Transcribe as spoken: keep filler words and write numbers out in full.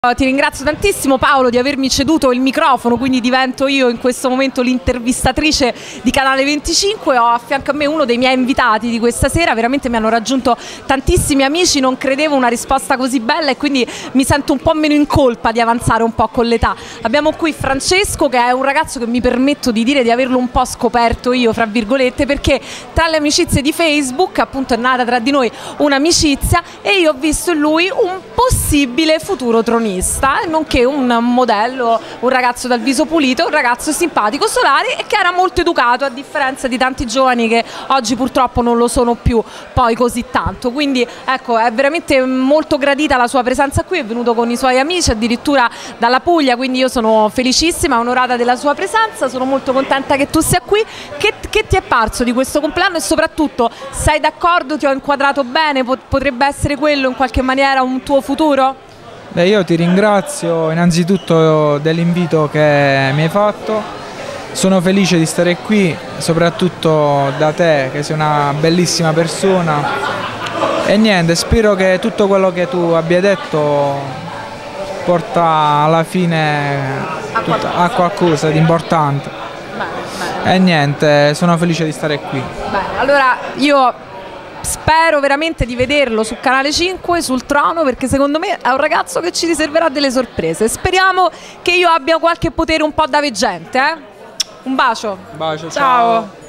Ti ringrazio tantissimo Paolo di avermi ceduto il microfono, quindi divento io in questo momento l'intervistatrice di Canale venticinque. Ho a fianco a me uno dei miei invitati di questa sera, veramente mi hanno raggiunto tantissimi amici, non credevo una risposta così bella e quindi mi sento un po' meno in colpa di avanzare un po' con l'età. Abbiamo qui Francesco, che è un ragazzo che mi permetto di dire di averlo un po' scoperto io, fra virgolette, perché tra le amicizie di Facebook appunto è nata tra di noi un'amicizia e io ho visto in lui un possibile futuro tronista, nonché un modello, un ragazzo dal viso pulito, un ragazzo simpatico, solare e che era molto educato, a differenza di tanti giovani che oggi purtroppo non lo sono più poi così tanto. Quindi ecco, è veramente molto gradita la sua presenza qui, è venuto con i suoi amici addirittura dalla Puglia, quindi io sono felicissima, onorata della sua presenza, sono molto contenta che tu sia qui. Che, che ti è parso di questo compleanno e soprattutto sei d'accordo, ti ho inquadrato bene, potrebbe essere quello in qualche maniera un tuo futuro? Beh, io ti ringrazio innanzitutto dell'invito che mi hai fatto, sono felice di stare qui, soprattutto da te che sei una bellissima persona e niente, spero che tutto quello che tu abbia detto porta alla fine a qualcosa di importante. Bene, bene. E niente, sono felice di stare qui. Bene, allora io spero veramente di vederlo su Canale cinque, sul trono, perché secondo me è un ragazzo che ci riserverà delle sorprese. Speriamo che io abbia qualche potere un po' da veggente, eh? Un bacio. Un bacio, ciao. ciao.